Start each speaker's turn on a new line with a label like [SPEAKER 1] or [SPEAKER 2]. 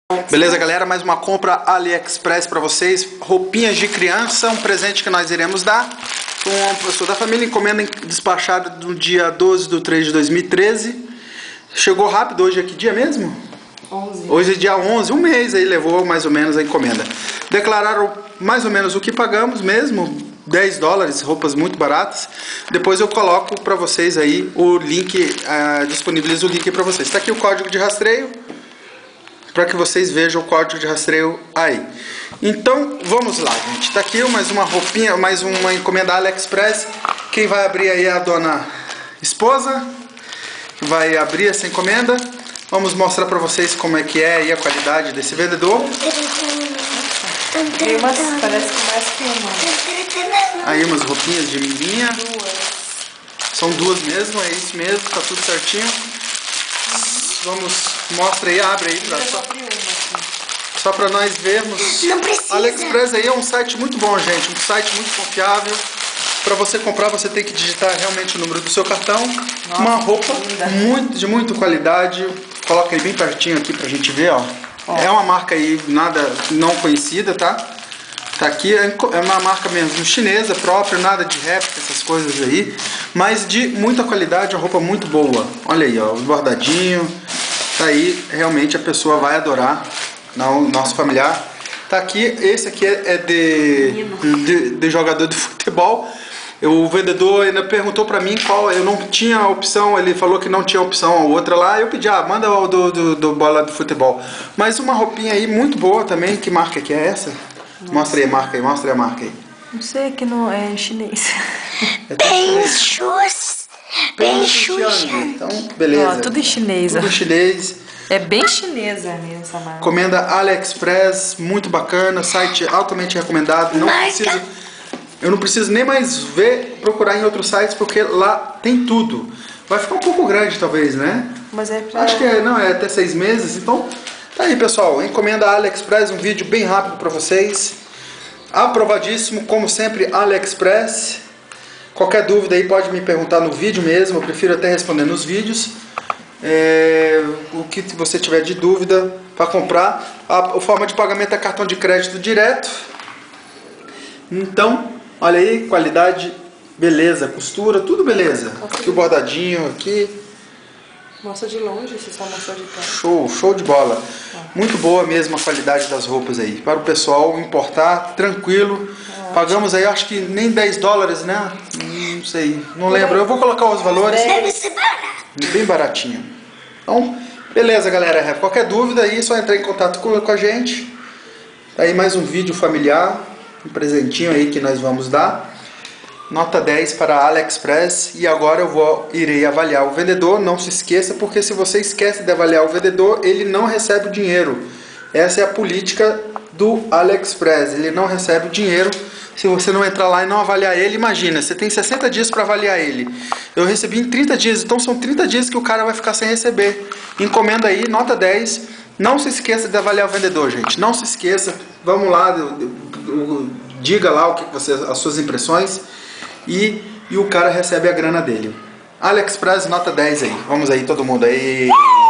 [SPEAKER 1] Beleza, galera? Mais uma compra AliExpress para vocês. Roupinhas de criança, um presente que nós iremos dar. Uma pessoa da família, encomenda despachada no dia 12/3/2013. Chegou rápido, hoje é que dia mesmo?
[SPEAKER 2] 11.
[SPEAKER 1] Hoje é dia 11, um mês aí levou mais ou menos a encomenda. Declararam mais ou menos o que pagamos mesmo, $10, roupas muito baratas. Depois eu coloco para vocês aí o link, disponibilizo o link para vocês. Está aqui o código de rastreio, para que vocês vejam o código de rastreio aí. Então, vamos lá, gente. Tá aqui mais uma roupinha, mais uma encomenda AliExpress. Quem vai abrir aí é a dona esposa, que vai abrir essa encomenda. Vamos mostrar para vocês como é que é aí a qualidade desse vendedor.
[SPEAKER 2] Tem umas, parece que mais que uma.
[SPEAKER 1] Aí umas roupinhas de menininha. São duas mesmo, é isso mesmo, tá tudo certinho. Vamos, mostra aí, abre aí só para nós vermos.
[SPEAKER 3] Não precisa.
[SPEAKER 1] AliExpress aí é um site muito bom, gente, um site muito confiável. Para você comprar, você tem que digitar realmente o número do seu cartão.
[SPEAKER 2] Nossa,
[SPEAKER 1] uma roupa
[SPEAKER 2] linda.
[SPEAKER 1] de muita qualidade. Coloca aí bem pertinho aqui pra gente ver, ó. É uma marca aí nada não conhecida, tá? Tá aqui, é uma marca mesmo chinesa própria, nada de réplica, essas coisas aí, mas de muita qualidade, a roupa muito boa. Olha aí, ó, os bordadinhos. Tá aí, realmente a pessoa vai adorar, nosso familiar. Tá aqui, esse aqui é de jogador de futebol. O vendedor ainda perguntou pra mim qual, eu não tinha a opção, ele falou que não tinha opção a outra lá, eu pedi, manda o do bola de futebol. Mas uma roupinha aí muito boa também, que marca que é essa? Nossa. Mostra aí a marca aí, mostra aí a marca aí.
[SPEAKER 2] Não sei, que não é chinês.
[SPEAKER 3] Bem Xuxa.
[SPEAKER 1] Então, beleza.
[SPEAKER 2] Ó, tudo em chinês.
[SPEAKER 1] Tudo
[SPEAKER 2] Ó.
[SPEAKER 1] chinês.
[SPEAKER 2] É bem chinesa mesmo essa marca.
[SPEAKER 1] Encomenda AliExpress, muito bacana, site altamente recomendado. Eu não preciso nem mais procurar em outros sites, porque lá tem tudo. Vai ficar um pouco grande talvez, né?
[SPEAKER 2] Mas é pra...
[SPEAKER 1] Acho que é até 6 meses, então tá aí, pessoal. Encomenda AliExpress, um vídeo bem rápido para vocês. Aprovadíssimo, como sempre, AliExpress. Qualquer dúvida aí pode me perguntar no vídeo mesmo, eu prefiro até responder nos vídeos. O que você tiver de dúvida para comprar, a forma de pagamento é cartão de crédito direto. Então, olha aí, qualidade, beleza, costura, tudo beleza. Aqui o bordadinho, aqui.
[SPEAKER 2] Mostra de longe, se só mostra de perto.
[SPEAKER 1] Show de bola. Muito boa mesmo a qualidade das roupas aí. Para o pessoal importar, tranquilo. Pagamos aí, acho que nem $10, né? Não sei, não lembro. Eu vou colocar os valores.
[SPEAKER 3] Deve ser barato.
[SPEAKER 1] Bem baratinho. Então, beleza, galera. Qualquer dúvida aí, é só entrar em contato com a gente. Aí mais um vídeo familiar, um presentinho aí que nós vamos dar. Nota 10 para a AliExpress. E agora eu irei avaliar o vendedor. Não se esqueça, porque se você esquece de avaliar o vendedor, ele não recebe o dinheiro. Essa é a política do AliExpress. Ele não recebe o dinheiro se você não entrar lá e não avaliar ele. Imagina, você tem 60 dias para avaliar ele. Eu recebi em 30 dias, então são 30 dias que o cara vai ficar sem receber. Encomenda aí, nota 10. Não se esqueça de avaliar o vendedor, gente. Não se esqueça. Vamos lá, diga lá as suas impressões. E o cara recebe a grana dele. AliExpress, nota 10 aí. Vamos aí, todo mundo aí.